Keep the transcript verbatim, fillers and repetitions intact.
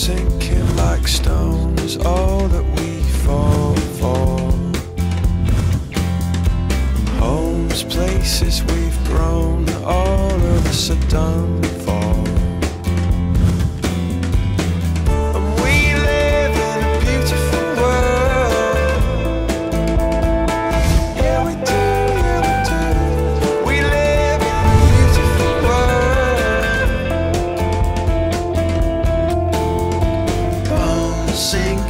sinking like stones, all that we fall for. Homes, places we've grown, all of us are done for. And we live in a beautiful world. Yeah, we do, yeah, we do. We live in a beautiful world. Bones sing